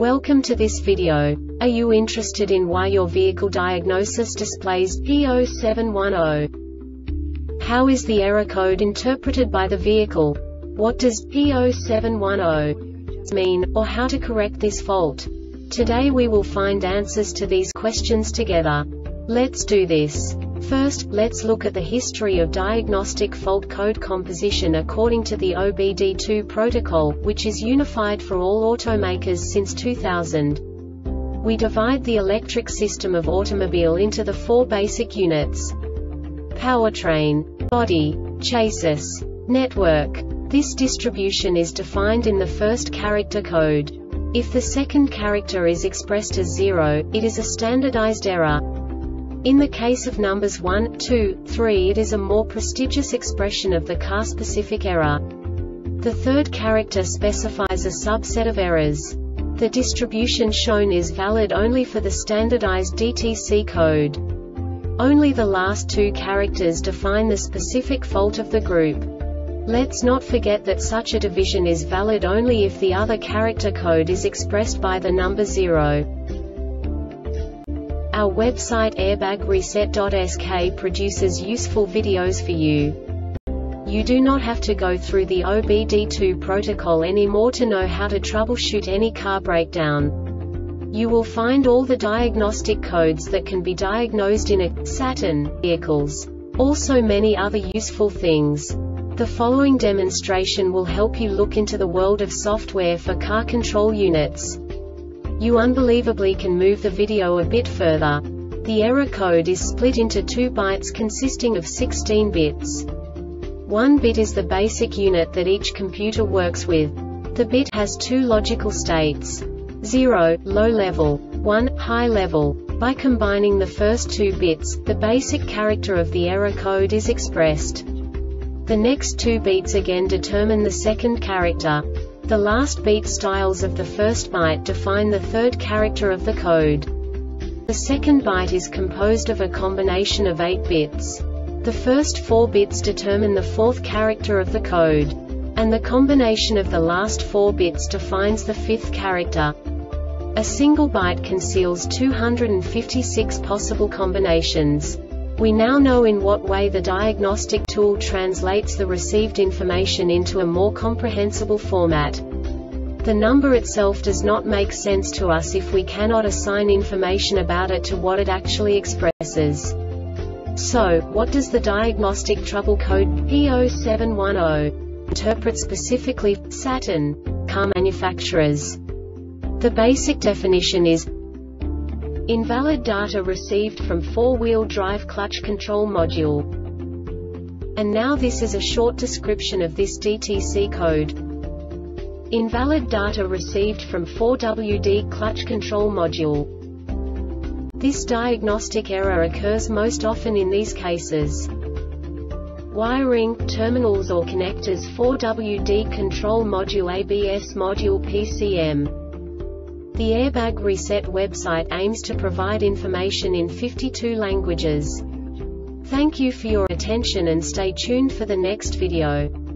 Welcome to this video. Are you interested in why your vehicle diagnosis displays P0710? How is the error code interpreted by the vehicle? What does P0710 mean, or how to correct this fault? Today we will find answers to these questions together. Let's do this. First, let's look at the history of diagnostic fault code composition according to the OBD2 protocol, which is unified for all automakers since 2000. We divide the electric system of automobile into the four basic units: powertrain, body, chassis, network. This distribution is defined in the first character code. If the second character is expressed as 0, it is a standardized error. In the case of numbers 1, 2, 3, it is a more prestigious expression of the car-specific error. The third character specifies a subset of errors. The distribution shown is valid only for the standardized DTC code. Only the last two characters define the specific fault of the group. Let's not forget that such a division is valid only if the other character code is expressed by the number 0. Our website airbagreset.sk produces useful videos for you. You do not have to go through the OBD2 protocol anymore to know how to troubleshoot any car breakdown. You will find all the diagnostic codes that can be diagnosed in a Saturn vehicles. Also many other useful things. The following demonstration will help you look into the world of software for car control units. You unbelievably can move the video a bit further. The error code is split into 2 bytes consisting of 16 bits. 1 bit is the basic unit that each computer works with. The bit has 2 logical states: 0, low level, 1, high level. By combining the first 2 bits, the basic character of the error code is expressed. The next 2 beats again determine the second character. The last beat styles of the first byte define the third character of the code. The second byte is composed of a combination of 8 bits. The first 4 bits determine the fourth character of the code. And the combination of the last 4 bits defines the fifth character. A single byte conceals 256 possible combinations. We now know in what way the diagnostic tool translates the received information into a more comprehensible format. The number itself does not make sense to us if we cannot assign information about it to what it actually expresses. So, what does the diagnostic trouble code P0710 interpret specifically for Saturn car manufacturers? The basic definition is invalid data received from four-wheel drive clutch control module. And now this is a short description of this DTC code. Invalid data received from 4WD clutch control module. This diagnostic error occurs most often in these cases: wiring, terminals or connectors, 4WD control module, ABS module, PCM. The Airbag Reset website aims to provide information in 52 languages. Thank you for your attention and stay tuned for the next video.